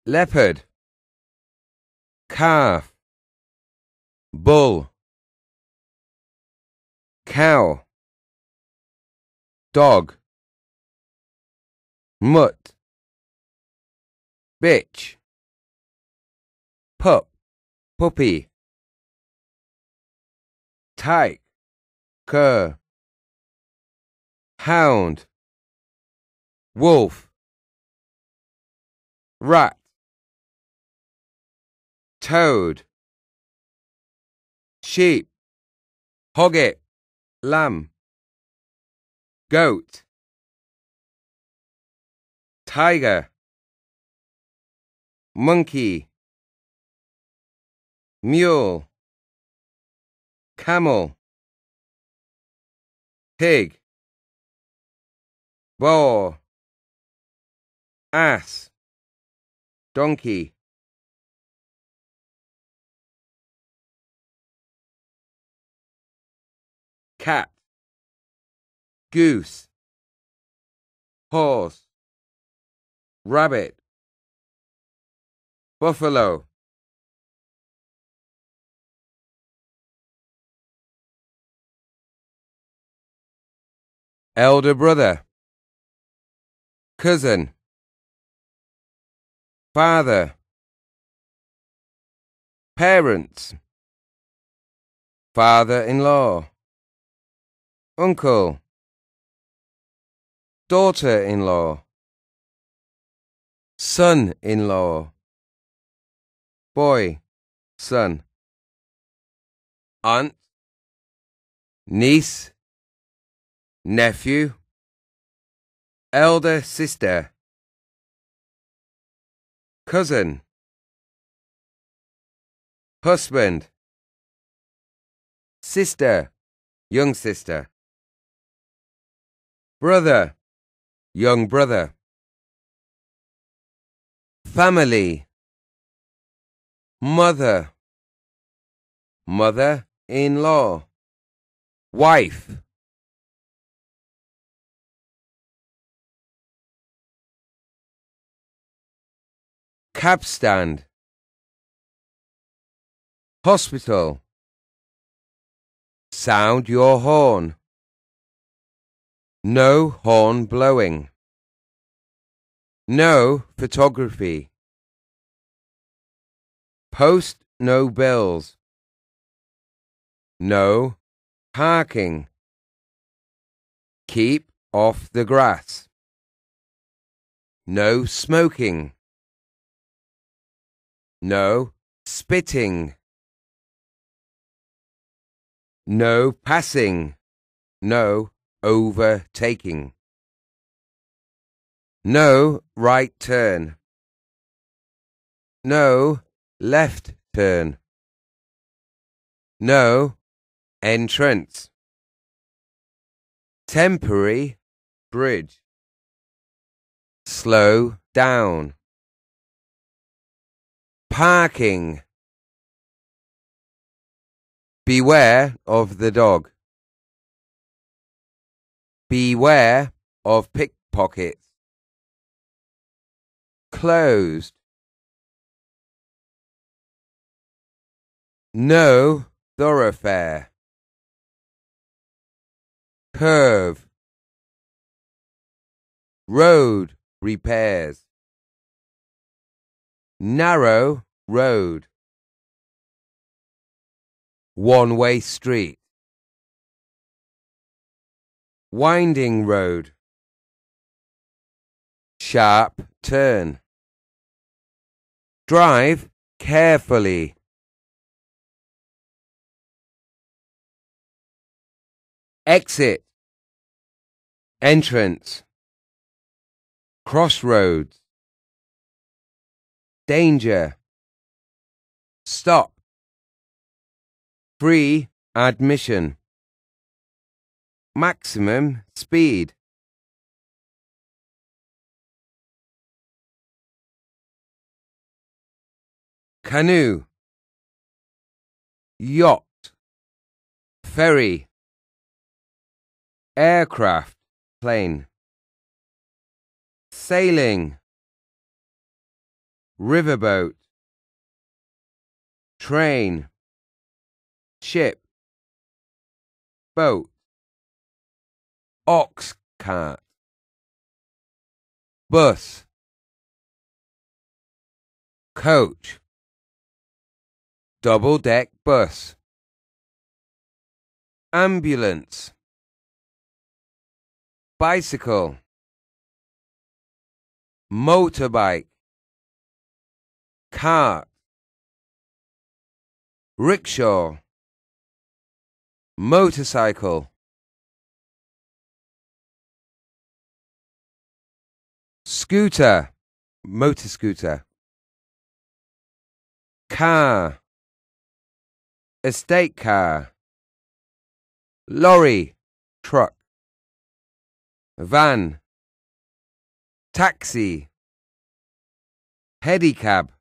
leopard, calf, bull, cow, dog, mutt, bitch, pup, puppy, tyke, cur, hound, wolf, rat, toad, sheep, hogget, lamb, goat, tiger, monkey, mule, camel, pig, boar, ass, donkey, cat, goose, horse, rabbit, buffalo, elder brother, cousin, father, parents, father-in-law, uncle, daughter-in-law, son-in-law, boy, son, aunt, niece, nephew, elder sister, cousin, husband, sister, young sister, brother, young brother, family, mother, mother-in-law, wife, cab stand, hospital, sound your horn, no horn blowing, no photography, post no bills, no parking, keep off the grass, no smoking, no spitting, no passing, no overtaking, no right turn, no left turn, no entrance, temporary bridge, slow down, parking, beware of the dog, beware of pickpockets, closed, no thoroughfare, curve, road repairs, narrow road, one-way street, winding road, sharp turn, drive carefully, exit, entrance, crossroads, danger, stop, free admission, maximum speed, canoe, yacht, ferry, aircraft, plane, sailing, riverboat, train, ship, boat, ox cart, bus, coach, double-deck bus, ambulance, bicycle, motorbike, cart, rickshaw, motorcycle, scooter, motor scooter, car, estate car, lorry, truck, van, taxi, pedicab,